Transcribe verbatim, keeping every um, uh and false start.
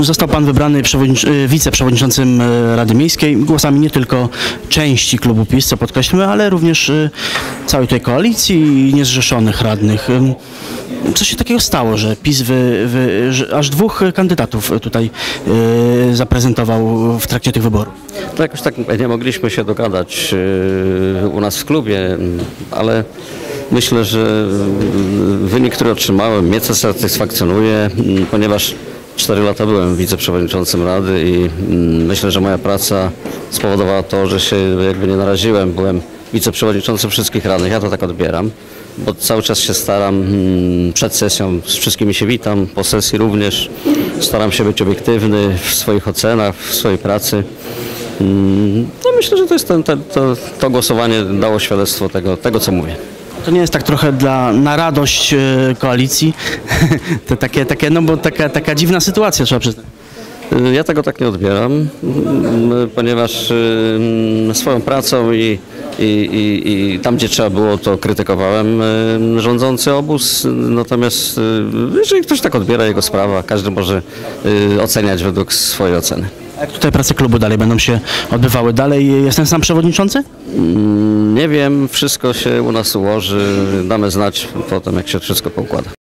Został pan wybrany wiceprzewodniczącym Rady Miejskiej głosami nie tylko części klubu PiS, co podkreślmy, ale również całej tej koalicji i niezrzeszonych radnych. Co się takiego stało, że PiS wy, wy, że aż dwóch kandydatów tutaj yy, zaprezentował w trakcie tych wyborów? To jakoś tak nie mogliśmy się dogadać yy, u nas w klubie, ale myślę, że wynik, który otrzymałem, mnie to satysfakcjonuje, ponieważ cztery lata byłem wiceprzewodniczącym Rady i myślę, że moja praca spowodowała to, że się jakby nie naraziłem. Byłem wiceprzewodniczącym wszystkich radnych, ja to tak odbieram, bo cały czas się staram, przed sesją z wszystkimi się witam, po sesji również staram się być obiektywny w swoich ocenach, w swojej pracy. No myślę, że to, jest ten, ten, to, to głosowanie dało świadectwo tego, tego, co mówię. To nie jest tak trochę dla, na radość koalicji, to takie, takie, no bo taka, taka dziwna sytuacja, trzeba przyznać. Ja tego tak nie odbieram, ponieważ swoją pracą i, i, i, i tam, gdzie trzeba było, to krytykowałem rządzący obóz. Natomiast jeżeli ktoś tak odbiera, jego sprawa, każdy może oceniać według swojej oceny. A jak tutaj prace klubu dalej będą się odbywały? Dalej jest ten sam przewodniczący? Nie wiem, wszystko się u nas ułoży, damy znać potem, jak się wszystko poukłada.